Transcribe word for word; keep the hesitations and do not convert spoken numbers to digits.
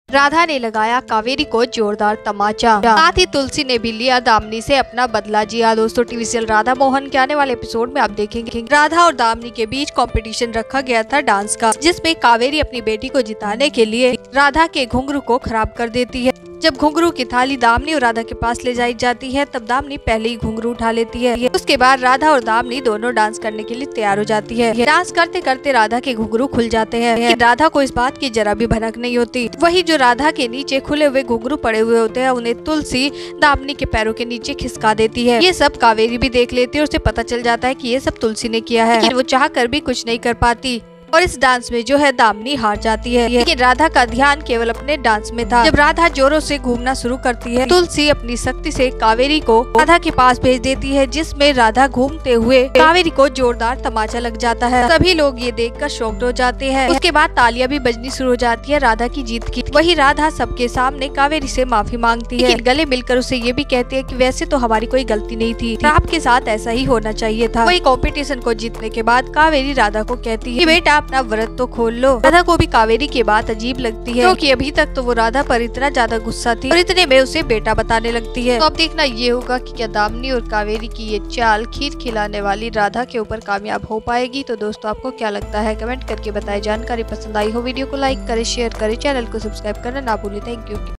राधा ने लगाया कावेरी को जोरदार तमाचा, साथ ही तुलसी ने भी लिया दामिनी से अपना बदला। जी हाँ दोस्तों, टीवी सीरियल राधा मोहन के आने वाले एपिसोड में आप देखेंगे राधा और दामिनी के बीच कंपटीशन रखा गया था डांस का, जिसमें कावेरी अपनी बेटी को जिताने के लिए राधा के घुंघरू को खराब कर देती है। जब घुंघरू की थाली दामिनी और राधा के पास ले जाई जाती है, तब दामिनी पहले ही घुंघरू उठा लेती है। उसके बाद राधा और दामिनी दोनों डांस करने के लिए तैयार हो जाती है। डांस करते करते राधा के घुंघरू खुल जाते हैं, लेकिन राधा को इस बात की जरा भी भनक नहीं होती। वही जो राधा के नीचे खुले हुए घुंघरू पड़े हुए होते हैं, उन्हें तुलसी दामिनी के पैरों के नीचे खिसका देती है। ये सब कावेरी भी देख लेती है और उसे पता चल जाता है कि ये सब तुलसी ने किया है, लेकिन वो चाह कर भी कुछ नहीं कर पाती और इस डांस में जो है दामिनी हार जाती है। लेकिन राधा का ध्यान केवल अपने डांस में था। जब राधा जोरों से घूमना शुरू करती है, तुलसी अपनी शक्ति से कावेरी को राधा के पास भेज देती है, जिसमें राधा घूमते हुए कावेरी को जोरदार तमाचा लग जाता है। सभी लोग ये देखकर शॉक्ड हो जाते हैं। उसके बाद तालियां भी बजनी शुरू हो जाती है राधा की जीत की। वही राधा सबके सामने कावेरी से माफी मांगती है, लेकिन गले मिलकर उसे ये भी कहती है कि वैसे तो हमारी कोई गलती नहीं थी, आपके साथ ऐसा ही होना चाहिए था। वही कॉम्पिटिशन को जीतने के बाद कावेरी राधा को कहती है, बेटा अपना व्रत तो खोल लो। राधा को भी कावेरी की बात अजीब लगती है, क्योंकि अभी तक तो वो राधा पर इतना ज्यादा गुस्सा थी और इतने में उसे बेटा बताने लगती है। तो अब देखना ये होगा कि क्या दामिनी और कावेरी की ये चाल खीर खिलाने वाली राधा के ऊपर कामयाब हो पाएगी। तो दोस्तों आपको क्या लगता है, कमेंट करके बताएं। जानकारी पसंद आई हो वीडियो को लाइक करें, शेयर करें, चैनल को सब्सक्राइब करना ना भूलें। Thank you.